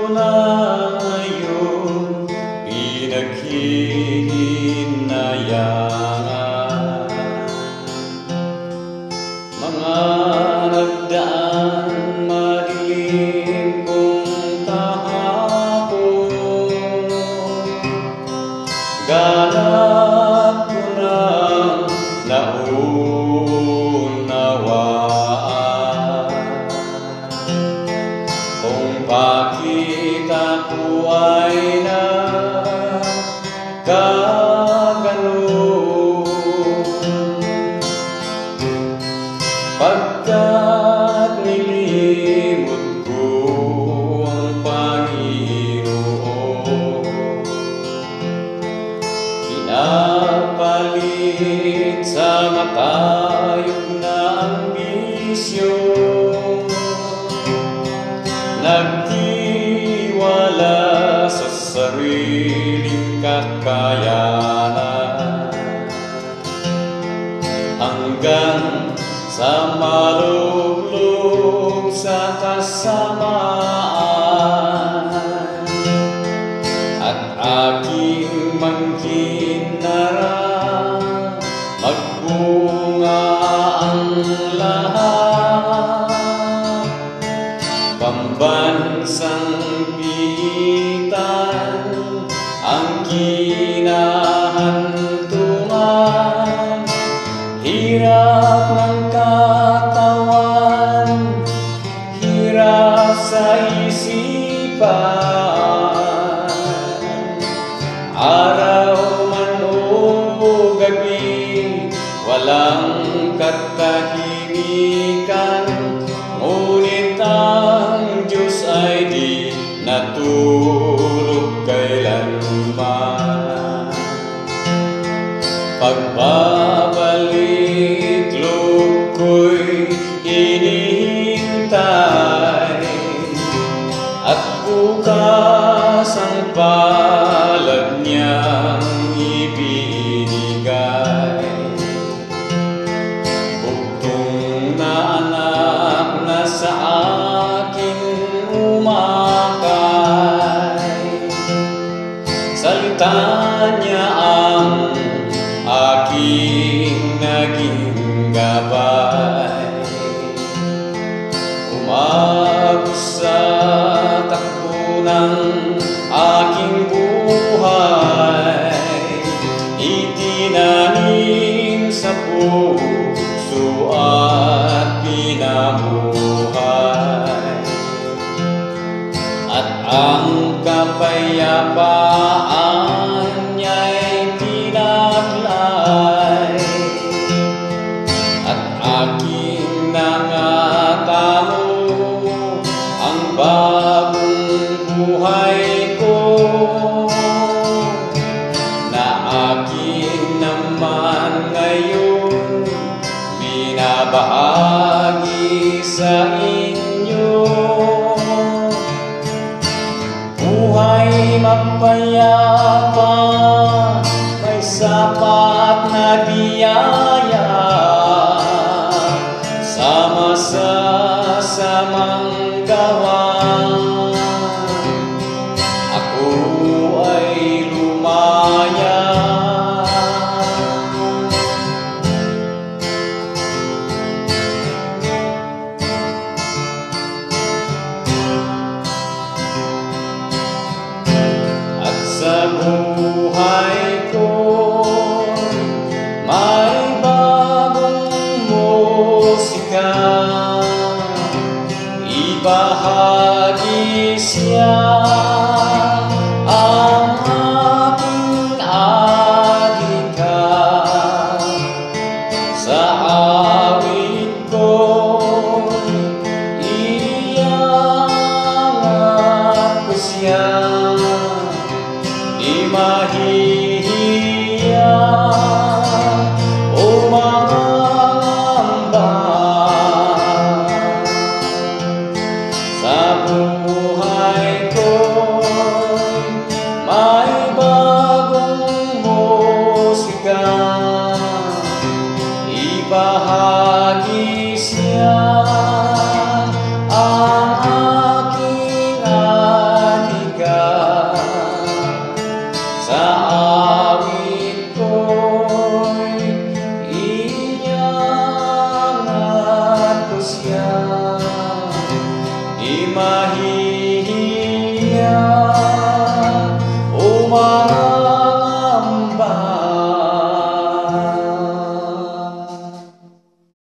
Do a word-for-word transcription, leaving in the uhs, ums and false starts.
na ngayon pinaghihinayangan. Mga nagdaan madilim kong kahapon, ganap ko nang naunawaan. Kung bakit ako ay nagkaganon, pagkat nilimot ko ang Panginoon. Pinapalit sa matayog na ambisyo, nagtiwala sa sariling kakayanan, hanggang sa maluglog sa kasamaan, at aking mangkinarang magbunga ang lahat. Pambansang pitan ang kinahantungan, hirap ng katawan, hirap sa isipan. Araw man o gabi, walang katahimikan, ngunit ang Diyos ay di natulog kailanman. Pagbabalik loob ko'y hinihintay, at bukas ang palad niyang ibinigay. Bugtong na anak na sa akin umakay, salita niya ang aking naging gabay. Umagos sa takbo ng aking buhay, itinanim sa puso at pinamuhay, at ang kapayapaan niya'y tinaglay, at aking nangatamo ang bagong buhay ko, na akin naman ngayon binabahagi sa inyo. Buhay mapayapa, may sapat na biyaya, sama sa samang gawa. Ako ay lumaya. At sa buhay ko may bagong musika, ibahagi siya ang aking adhika. Sa awit ko iyangat ko siya, di mahirap